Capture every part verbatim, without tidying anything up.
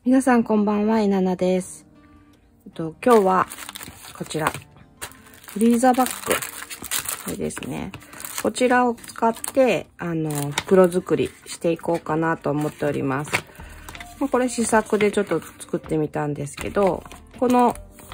皆さんこんばんは、えななです。えっと、今日はこちら、フリーザーバッグ。これですね。こちらを使って、あの、袋作りしていこうかなと思っております。これ試作でちょっと作ってみたんですけど、この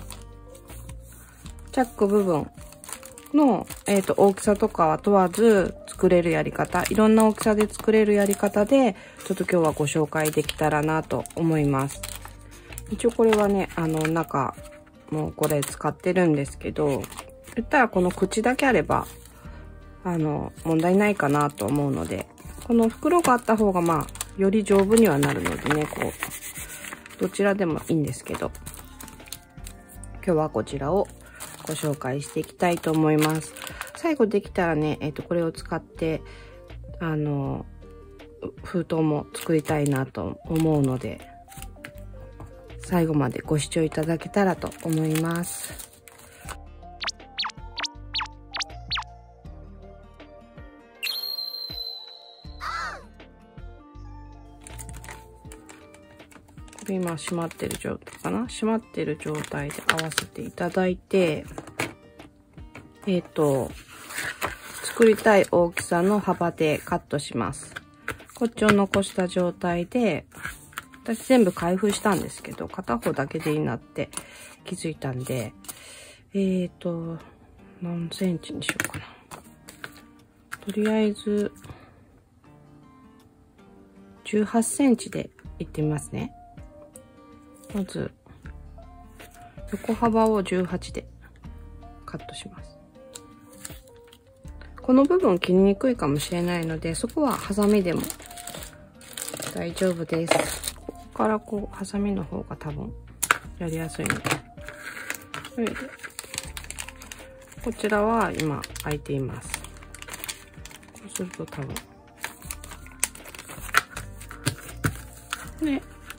チャック部分の、えっと、大きさとかは問わず作れるやり方、いろんな大きさで作れるやり方で、ちょっと今日はご紹介できたらなと思います。一応これはね、あの、中、もうこれ使ってるんですけど、言ったらこの口だけあれば、あの、問題ないかなと思うので、この袋があった方がまあ、より丈夫にはなるのでね、こう、どちらでもいいんですけど、今日はこちらをご紹介していきたいと思います。最後できたらね、えっと、これを使って、あの、封筒も作りたいなと思うので、最後までご視聴いただけたらと思います。これ今閉まってる状態かな？閉まってる状態で合わせていただいて、えっと、作りたい大きさの幅でカットします。こっちを残した状態で、私全部開封したんですけど、片方だけでいいなって気づいたんで、えっと、何センチにしようかな。とりあえず、じゅうはちセンチでいってみますね。まず、横幅をじゅうはちでカットします。この部分切りにくいかもしれないので、そこはハサミでも大丈夫です。ここからこう、ハサミの方が多分やりやすいので。それで、こちらは今開いています。こうすると多分。で、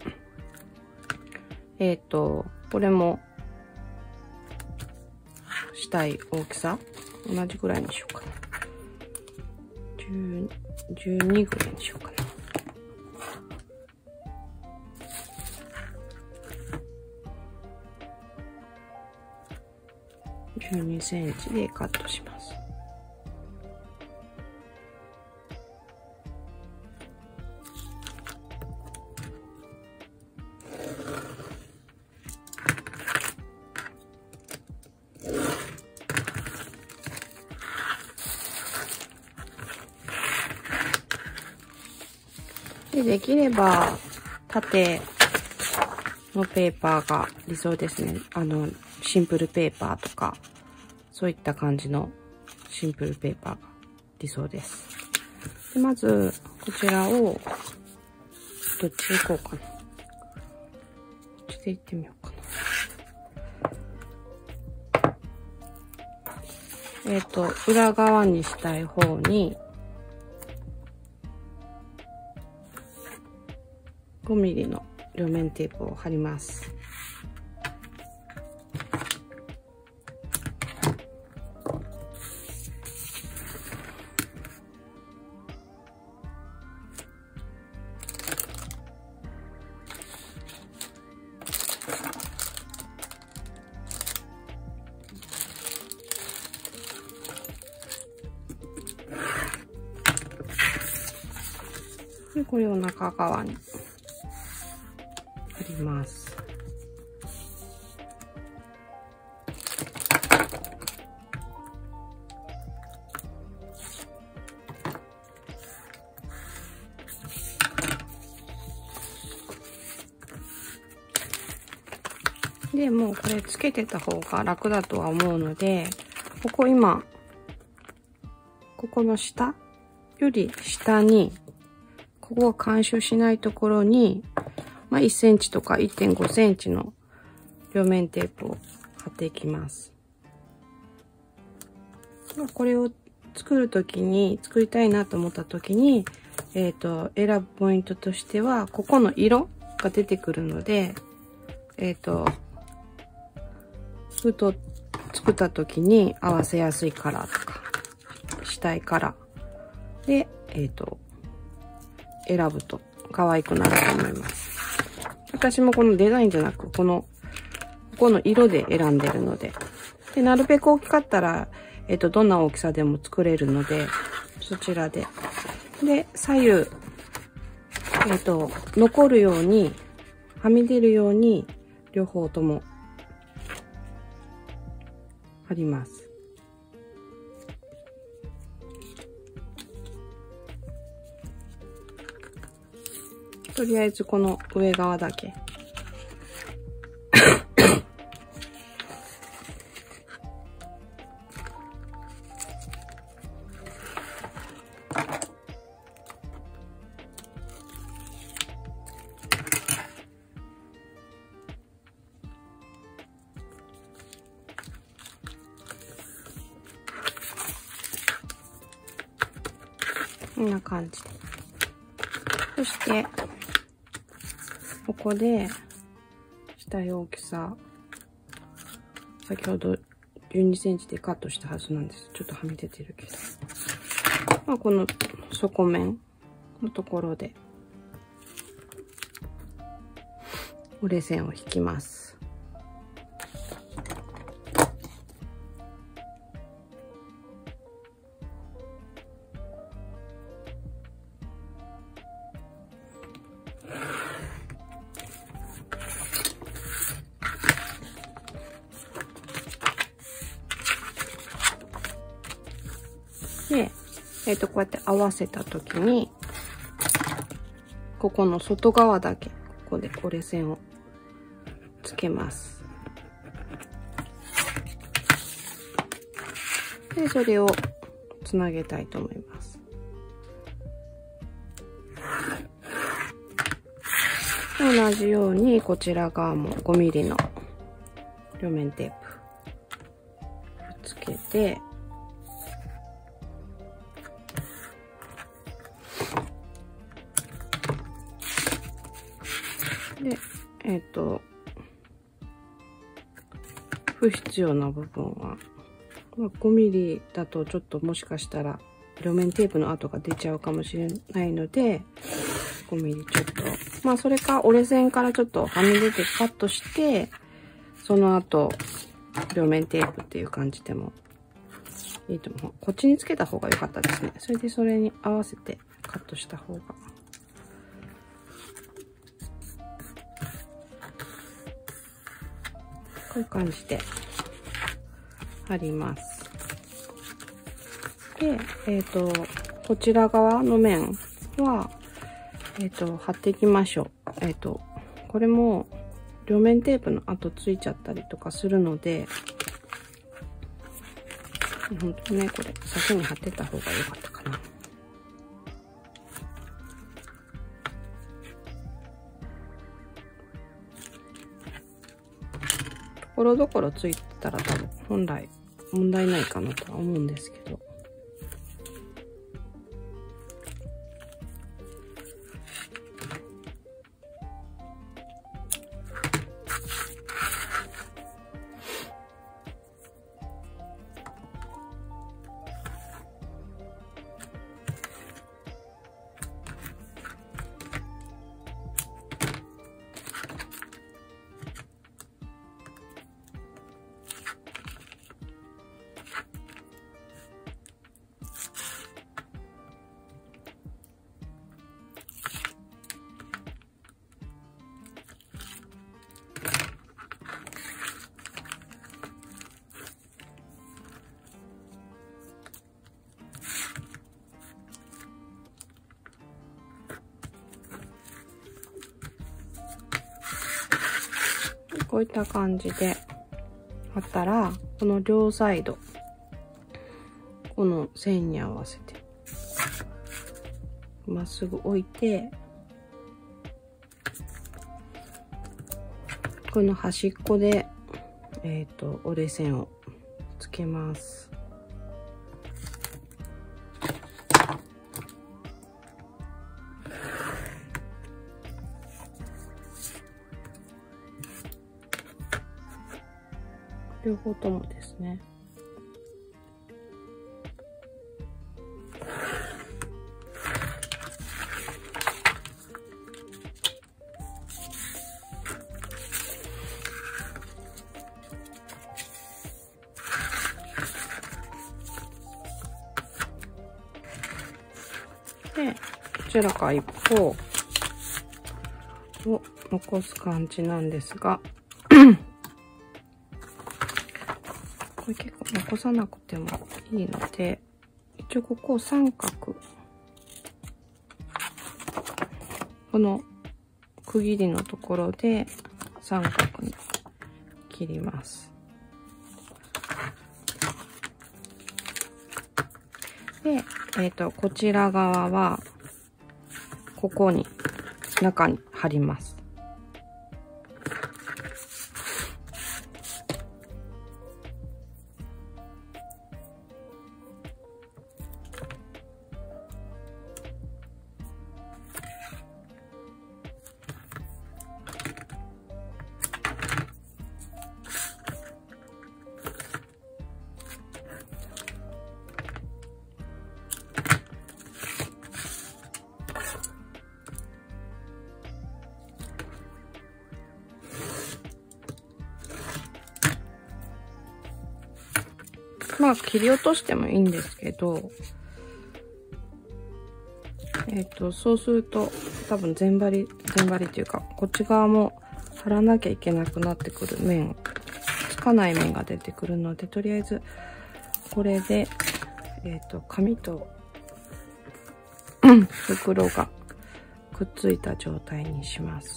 えっと、これも、したい大きさ、同じぐらいにしようかな。じゅう、じゅうにぐらいにしようかな。じゅうにセンチでカットします。で、できれば縦のペーパーが理想ですね。あの、シンプルペーパーとか、そういった感じのシンプルペーパーが理想です。でまず、こちらを、どっちでいこうかな。こっちでいってみようかな。えっと、裏側にしたい方に、ごミリの両面テープを貼ります。で、これを中側に貼ります。で、もうこれつけてた方が楽だとは思うので、ここ今、ここの下より下に、ここが干渉しないところに、まあ、いっセンチとか いってんごセンチの両面テープを貼っていきます。これを作るときに、作りたいなと思ったときに、えっと、選ぶポイントとしては、ここの色が出てくるので、えっと、封筒作ったときに合わせやすいカラーとか、したいカラーで、えっと、選ぶと可愛くなると思います。 私もこのデザインじゃなく、この、ここの色で選んでるので。で、なるべく大きかったら、えっと、どんな大きさでも作れるので、そちらで。で、左右、えっと、残るように、はみ出るように、両方とも、貼ります。とりあえずこの上側だけ。こんな感じで。そして、ここで、下大きさ、先ほどじゅうにセンチでカットしたはずなんです。ちょっとはみ出てるけど。まあ、この底面のところで、折れ線を引きます。で、えっと、こうやって合わせたときに、ここの外側だけ、ここで折れ線をつけます。で、それをつなげたいと思います。同じように、こちら側もごミリの両面テープつけて、で、えっと、不必要な部分は、まあ、ごミリだとちょっともしかしたら両面テープの跡が出ちゃうかもしれないので、ごミリちょっと、まあそれか折れ線からちょっとはみ出てカットして、その後、両面テープっていう感じでもいいと思う。こっちにつけた方が良かったですね。それでそれに合わせてカットした方が。こういう感じで貼ります。で、えっと、こちら側の面は、えっと、貼っていきましょう。えっと、これも両面テープの跡ついちゃったりとかするので、本当ね、これ先に貼ってた方が良かったかな。ところどころついたら多分本来問題ないかなとは思うんですけど。こういった感じで貼ったら、この両サイド、この線に合わせて、まっすぐ置いて、この端っこで、えっと、折れ線をつけます。両方ともですね。 ちらか一方を残す感じなんですが、これ結構残さなくてもいいので、一応ここを三角、この区切りのところで三角に切ります。で、えっと、こちら側は、ここに、中に貼ります。まあ、切り落としてもいいんですけど、えっと、そうすると、多分全張り、全張りっていうか、こっち側も貼らなきゃいけなくなってくる面、つかない面が出てくるので、とりあえず、これで、えっと、紙と、袋がくっついた状態にします。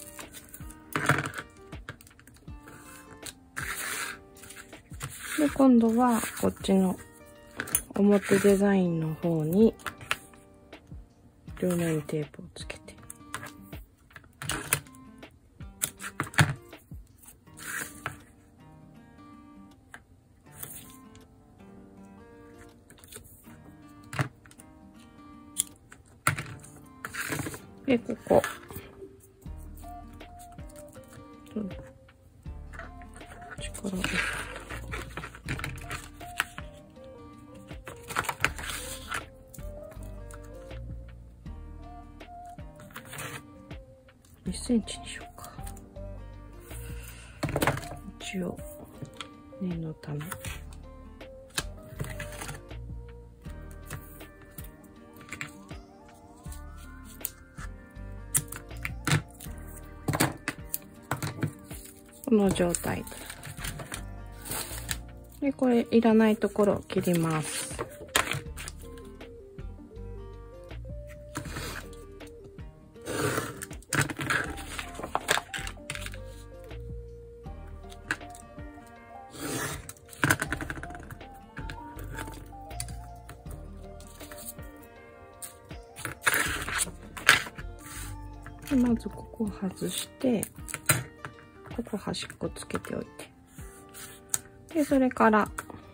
で、今度はこっちの表デザインの方に両面テープをつけて、で、ここ、力をいっセンチにしようか。一応、念のため。この状態で。で、これいらないところを切ります。でまずここを外して、ここ端っこつけておいて。で、それから、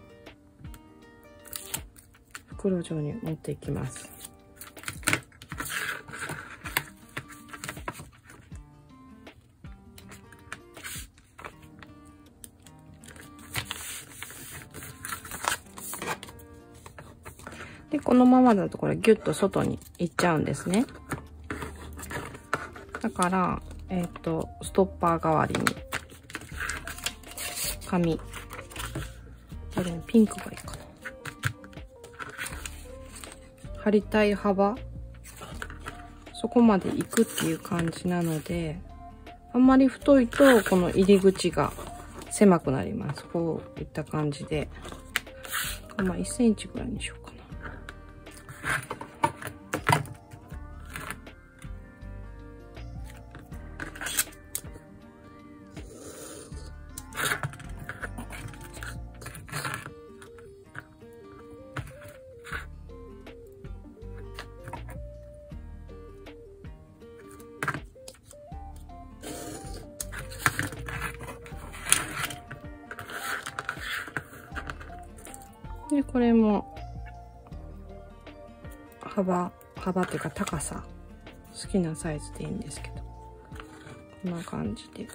袋状に持っていきます。で、このままだとこれギュッと外に行っちゃうんですね。だから、えっと、ストッパー代わりに、紙。これ、ピンクがいいかな。貼りたい幅、そこまで行くっていう感じなので、あんまり太いと、この入り口が狭くなります。こういった感じで。まあ、いっセンチぐらいにしようかな。で、これも、幅、幅っていうか高さ、好きなサイズでいいんですけど、こんな感じで。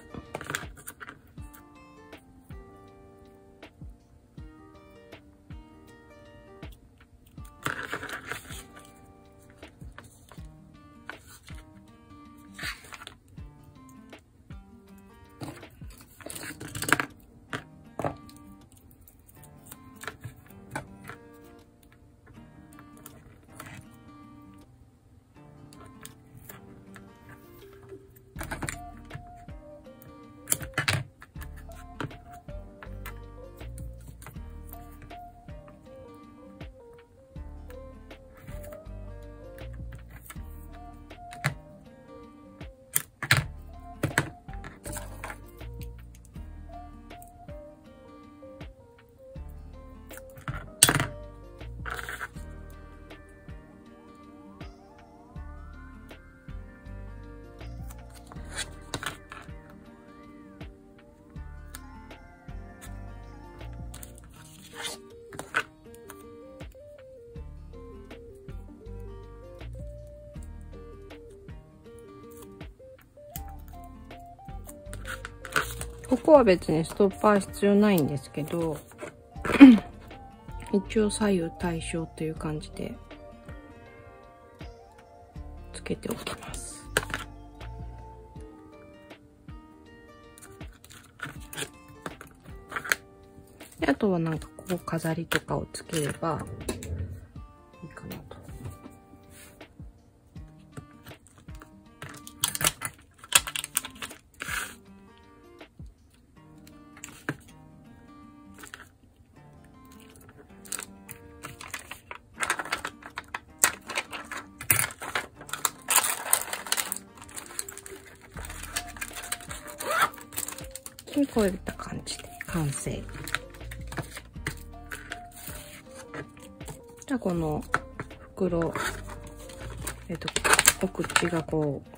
ここは別にストッパー必要ないんですけど、一応左右対称という感じでつけておきます。で、あとはなんかここ飾りとかをつければいいかなと。で、こういった感じで完成。じゃあこの袋、えっと、お口がこう、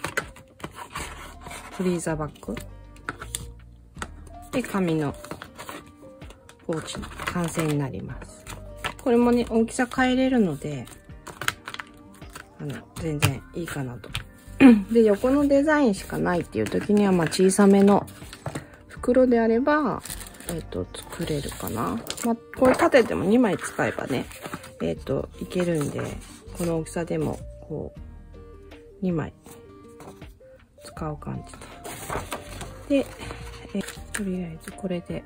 フリーザーバッグ。で、紙のポーチの完成になります。これもね、大きさ変えれるので、あの、全然いいかなと。で、横のデザインしかないっていう時には、まあ小さめの袋であれば、えっと、作れるかな。まあ、これ立ててもにまい使えばね、えっと、いけるんで、この大きさでも、こう、にまい使う感じで。で、えとりあえずこれで、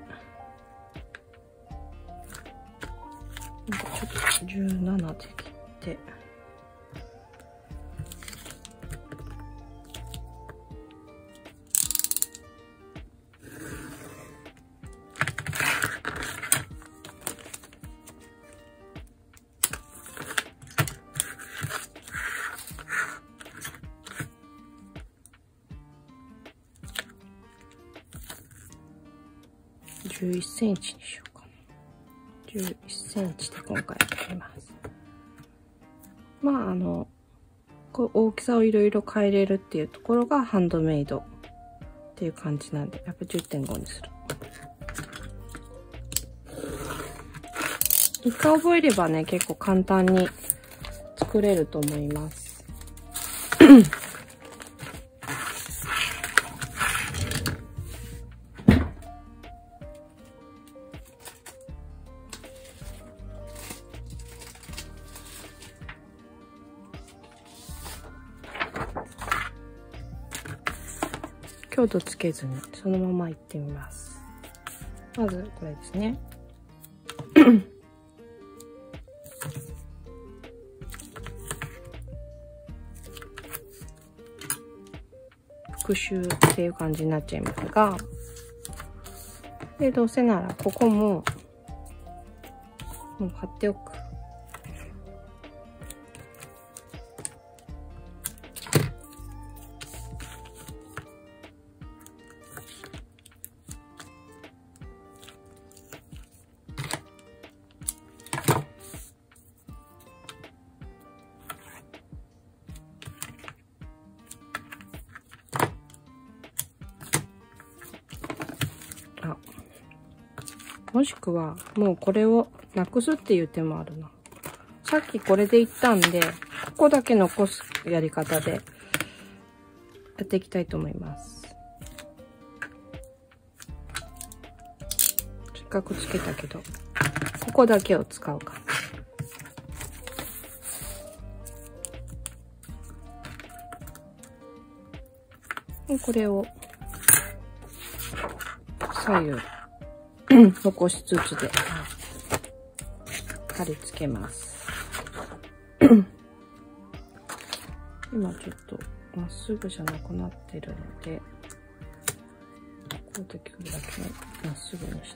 なんかちょっとじゅうななで切って、じゅういっセンチにしようかな。じゅういっセンチで今回やります。まあ、あの、こう大きさをいろいろ変えれるっていうところがハンドメイドっていう感じなんで、やっぱ じゅってんご にする。一回覚えればね、結構簡単に作れると思います。強度つけずにそのままいってみます。まずこれですね。復習っていう感じになっちゃいますが、でどうせならここももう貼っておく。もしくは、もうこれをなくすっていう手もあるな。さっきこれでいったんで、ここだけ残すやり方でやっていきたいと思います。せっかくつけたけど、ここだけを使うか。これを左右残しつつで貼り付けます。今ちょっとまっすぐじゃなくなってるので、こうできるだけまっすぐにして。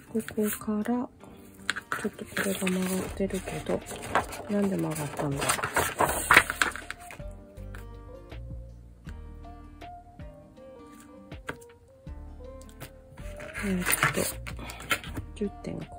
ここから、ちょっとこれが曲がってるけど、なんで曲がったんだろう。えーっと、じゅってんご。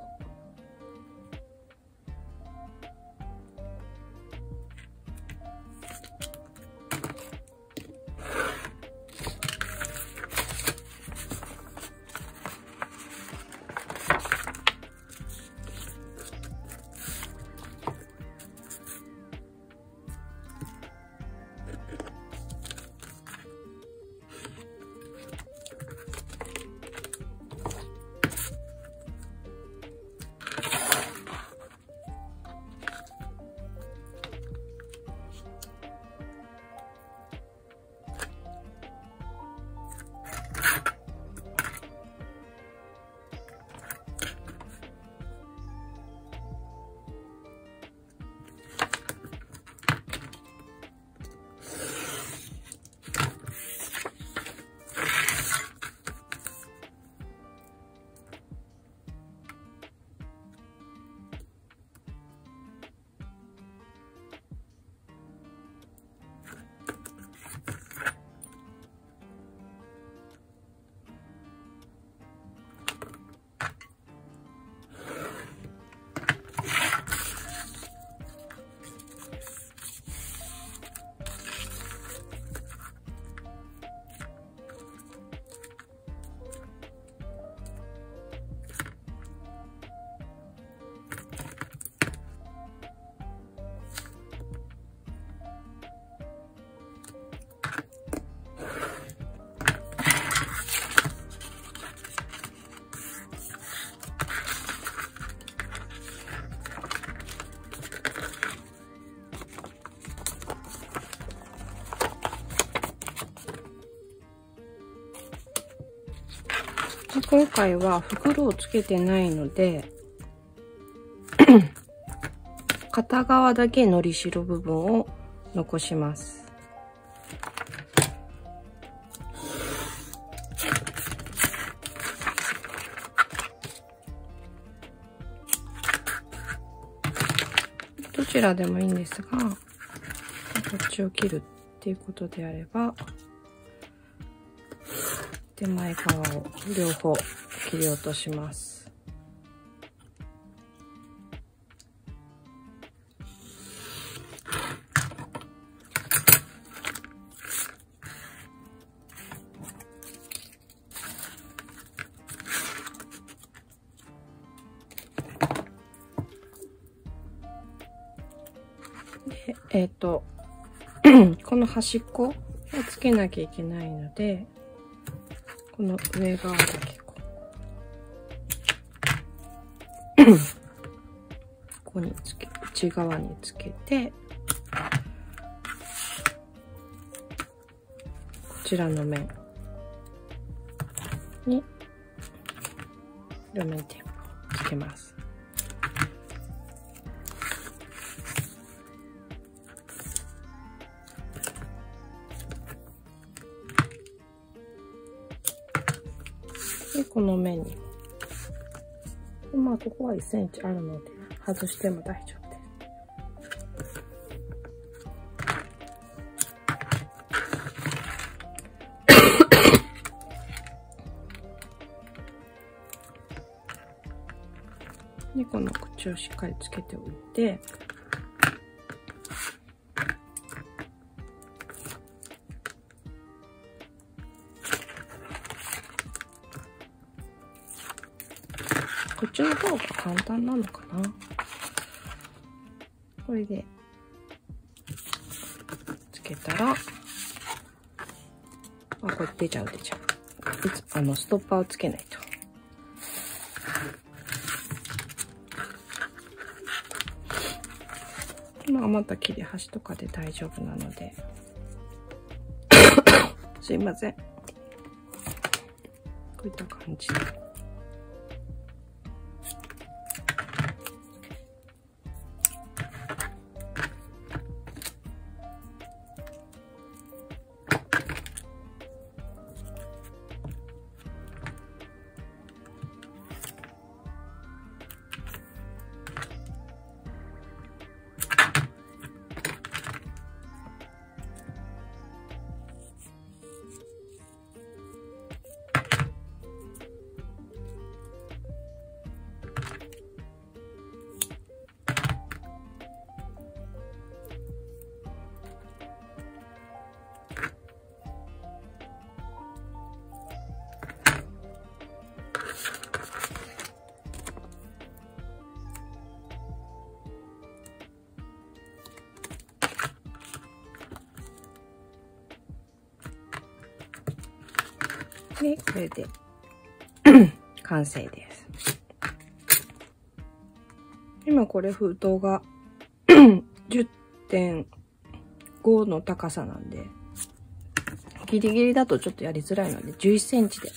今回は袋をつけてないので片側だけのりしろ部分を残します。どちらでもいいんですが、こっちを切るっていうことであれば、手前側を両方切り落とします。で、えっと、この端っこをつけなきゃいけないので、この上側だけこうここにつけ、内側につけて、こちらの面に両面テープをつけます。で、この面にも。まあ、ここはいちセンチあるので、外しても大丈夫です。で、この口をしっかりつけておいて、こっちの方が簡単なのかな。これでつけたら、あ、これ出ちゃう出ちゃう。あのストッパーをつけないと。まあ余った切れ端とかで大丈夫なので。すいません。こういった感じで。 で、これで完成です。今これ封筒がじゅってんご の高さなんで、ギリギリだとちょっとやりづらいのでじゅういっセンチで。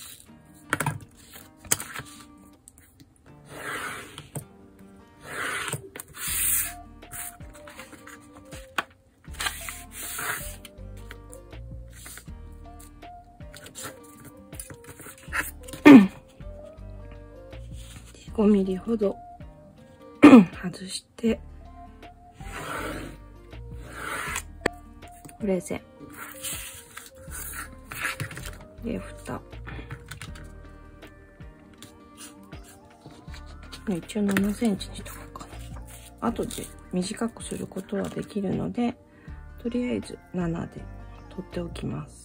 ごミリほど外して、保冷線で蓋、一応ななセンチにしとこうかな。後で短くすることはできるので、とりあえずななで取っておきます。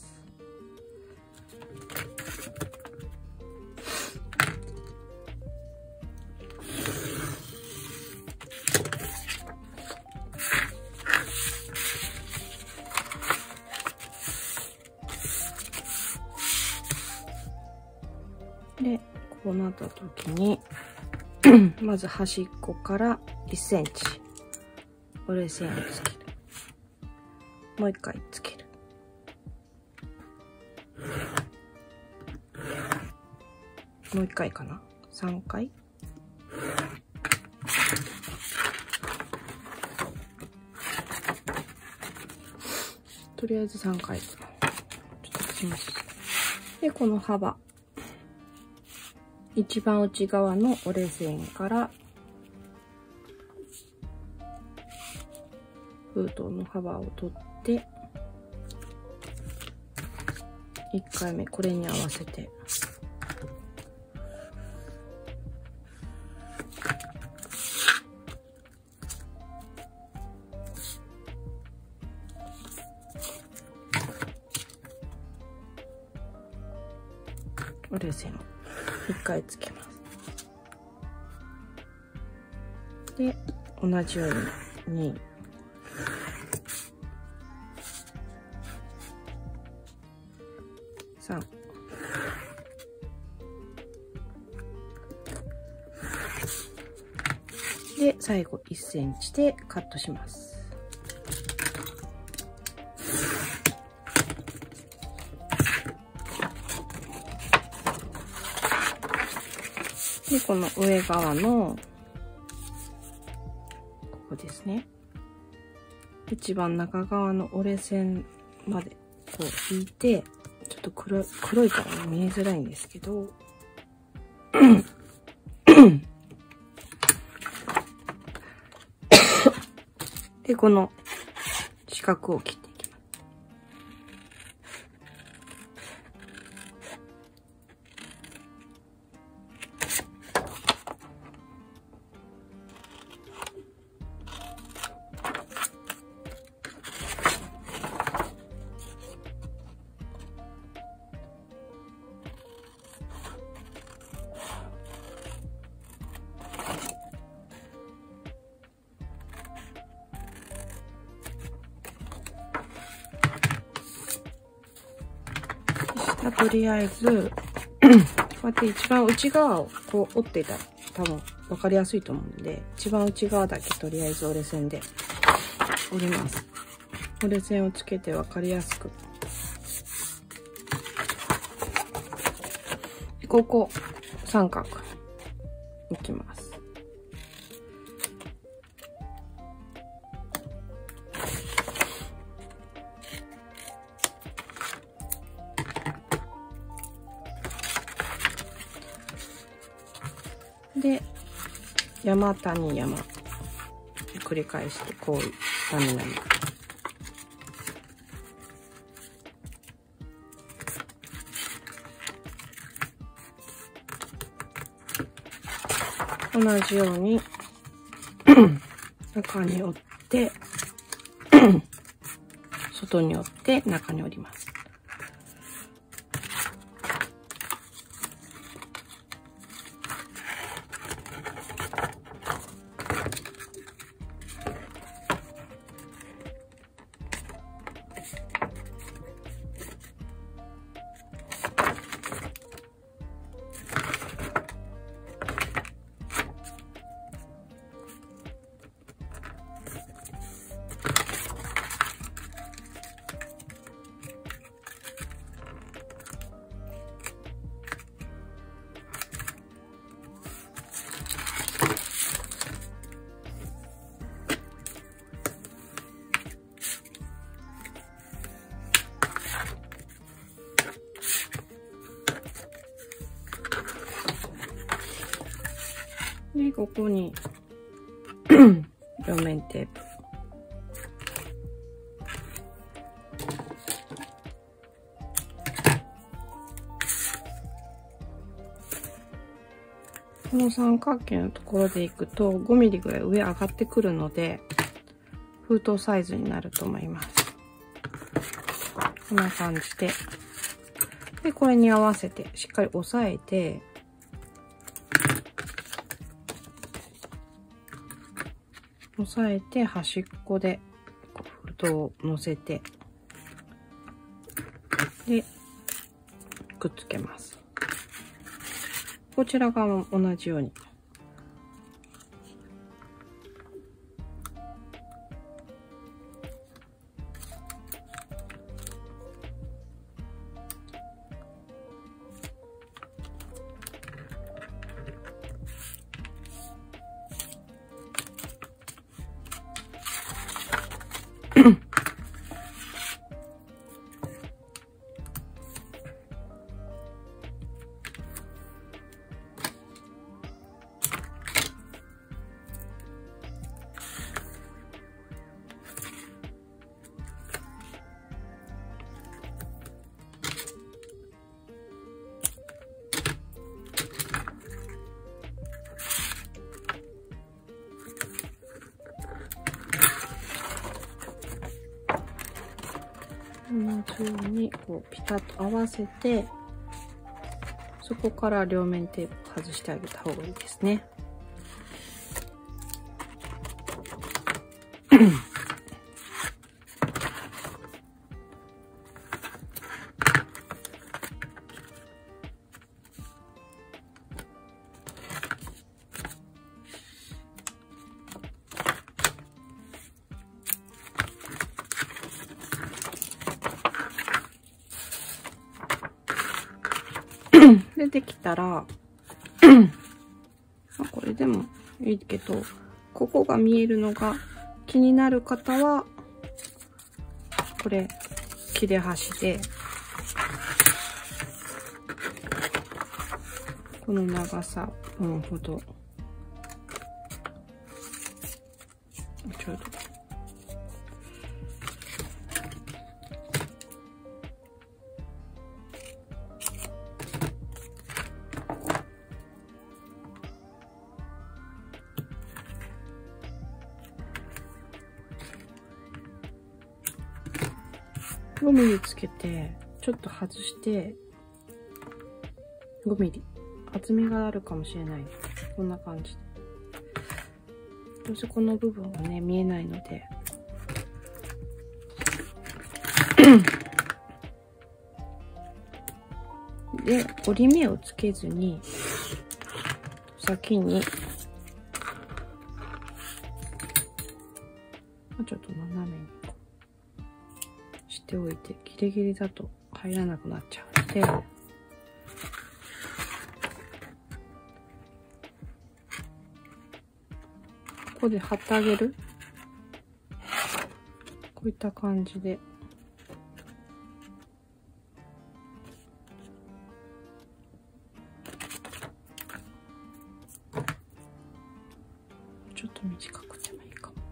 で、こうなった時にまず端っこからいっセンチ折れ線をつける。もう一回つける。もう一回かな、さんかい。とりあえずさんかい。ちょっとします。で、この幅、一番内側の折れ線から封筒の幅を取って、いっかいめこれに合わせて折れ線をいっかいつけます。で、同じようにに、さん、で、最後いっセンチでカットします。で、この上側の、ここですね。一番中側の折れ線までこう引いて、ちょっと黒い、黒いから見えづらいんですけど、で、この四角を切っていきます。とりあえず、こうやって一番内側をこう折っていたら多分分かりやすいと思うんで、一番内側だけとりあえず折れ線で折ります。折れ線をつけて分かりやすく。ここ、三角いきます。で、山谷山繰り返してこういう段になります。同じように中に折って外に折って中に折ります。 ここに両面テープ。この三角形のところでいくとごミリぐらい上上がってくるので、封筒サイズになると思います。こんな感じで。で、これに合わせてしっかり押さえて、押さえて端っこで封筒を乗せて、で、くっつけます。こちら側も同じように。同じようにこうピタッと合わせて、そこから両面テープ外してあげた方がいいですね。で、できたら、これでもいいけど、ここが見えるのが気になる方は、これ、切れ端で、この長さ分ほど、ちょうど、ごミリつけて、ちょっと外して、ごミリ。厚みがあるかもしれないです。こんな感じで。どうせこの部分がね、見えないので。で、折り目をつけずに、先に、ちょっと斜めにしておいて、ギリギリだと入らなくなっちゃうので、ここで貼ってあげる。こういった感じで。ちょっと短くてもいいかも。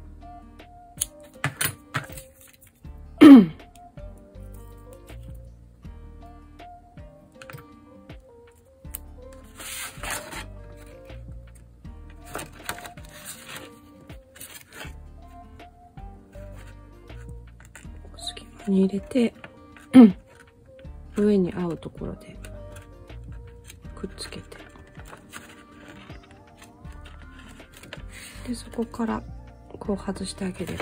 隙間に入れて、上に合うところでくっつけて、でそこからこう外してあげれば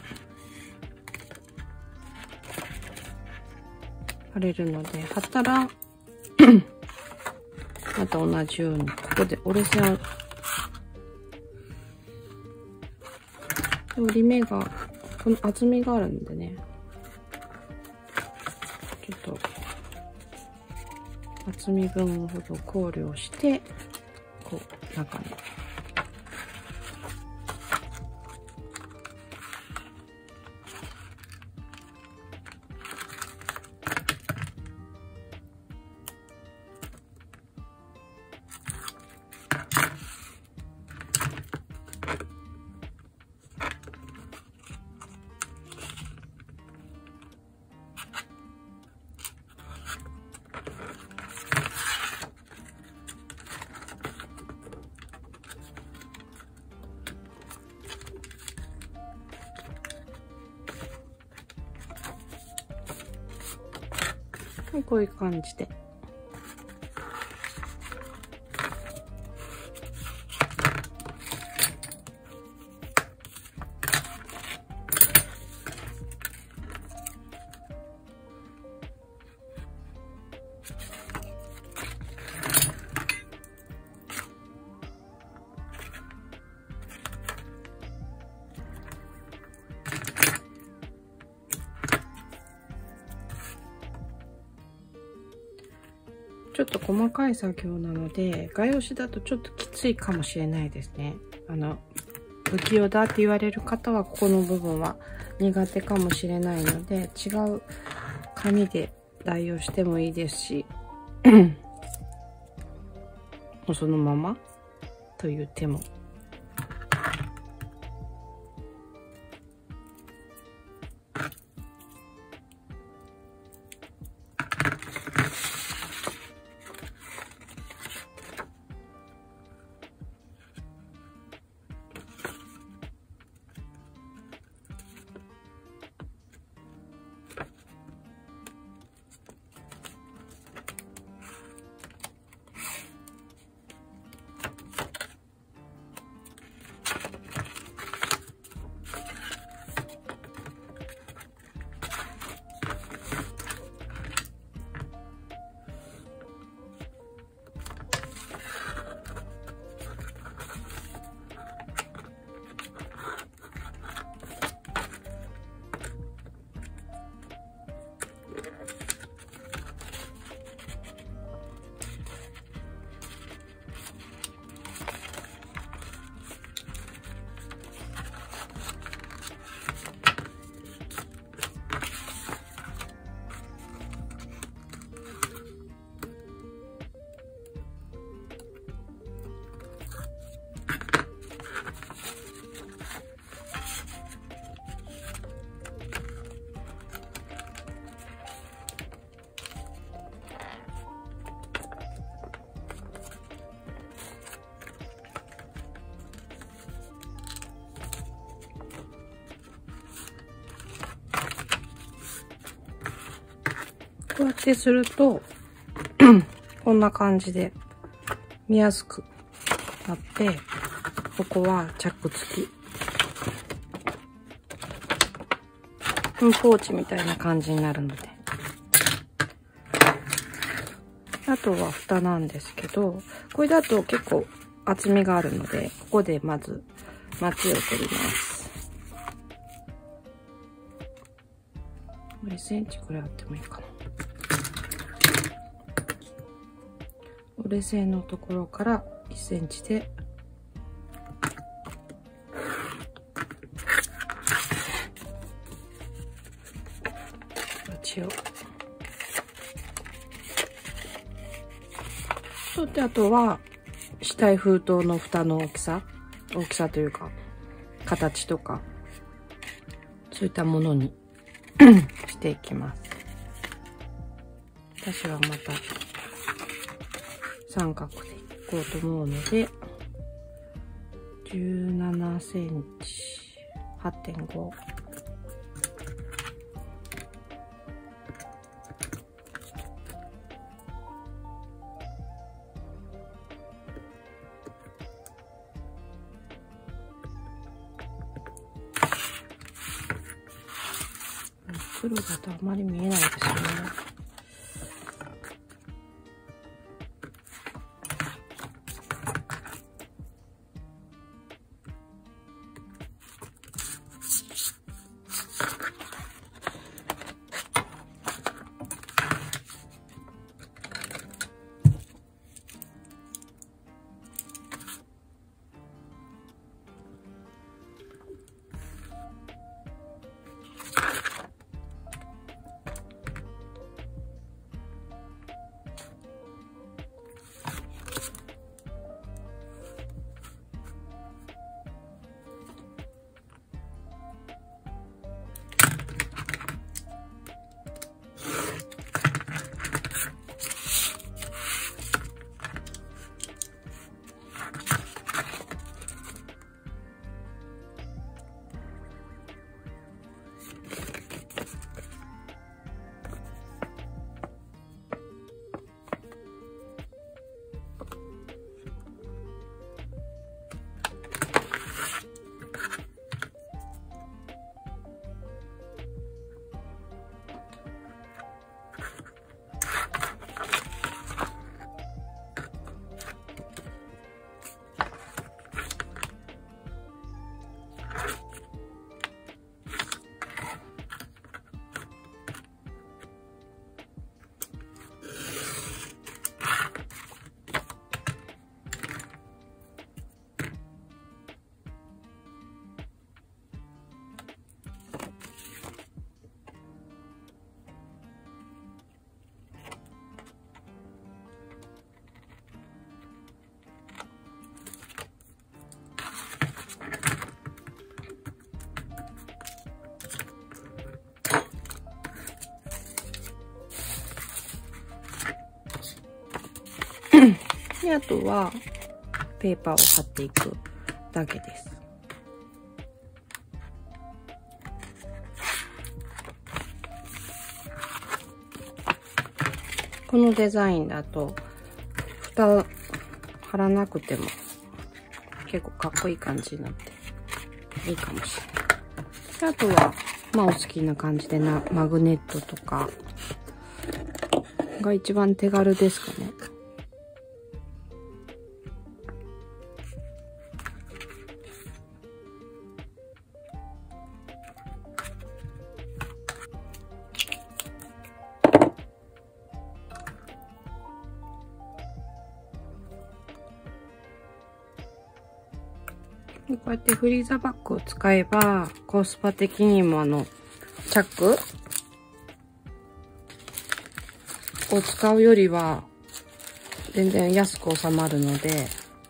貼れるので、貼ったらまた同じようにここで折れ線を、折り目がこの厚みがあるんでね、ちょっと厚み分ほど考慮してこう中にこういう感じで。ちょっと細かい作業なので、画用紙だとちょっときついかもしれないですね。あの、不器用だって言われる方は、ここの部分は苦手かもしれないので、違う紙で代用してもいいですし、もうそのままという手も。こうやってするとこんな感じで見やすくなって、ここはチャック付きポーチみたいな感じになるので。あとは蓋なんですけど、これだと結構厚みがあるので、ここでまず薪を取ります。いちセンチくらいあってもいいかな。折れ線のところからいちセンチで形をそして、あとはしたい封筒の蓋の大きさ大きさというか形とかそういったものにしていきます。私はまた三角でいこうと思うので、じゅうななセンチ、はってんご。黒だとあまり見えないですよね。 で、あとはペーパーを貼っていくだけです。このデザインだと蓋貼らなくても結構かっこいい感じになっていいかもしれない。あとはまあお好きな感じでなマグネットとかが一番手軽ですかね。こうやってフリーザーバッグを使えばコスパ的にもあのチャックを使うよりは全然安く収まるので、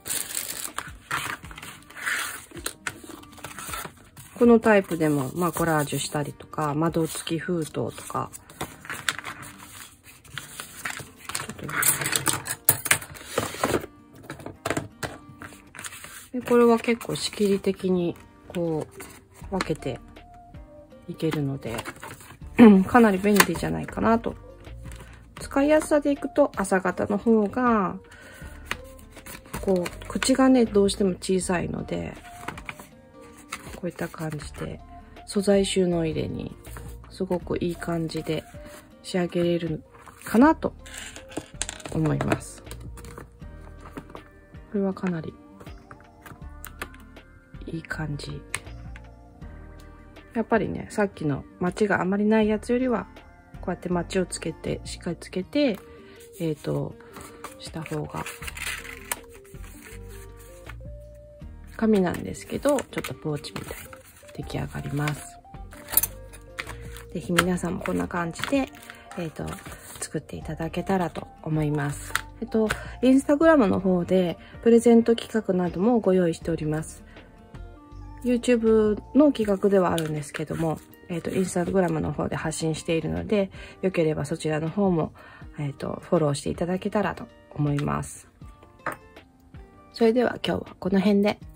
このタイプでもまあコラージュしたりとか、窓付き封筒とか、でこれは結構仕切り的にこう分けていけるのでかなり便利じゃないかなと。使いやすさでいくと朝型の方がこう口がねどうしても小さいので、こういった感じで素材収納入れにすごくいい感じで仕上げれるかなと思います。これはかなりいい感じ。やっぱりね、さっきのマチがあまりないやつよりはこうやってマチをつけてしっかりつけてえっとした方が、紙なんですけどちょっとポーチみたいに出来上がります。ぜひ皆さんもこんな感じでえっと作っていただけたらと思います。えっとインスタグラムの方でプレゼント企画などもご用意しております。YouTube の企画ではあるんですけども、えっと、インスタグラムの方で発信しているので、よければそちらの方も、えっと、フォローしていただけたらと思います。それでは今日はこの辺で。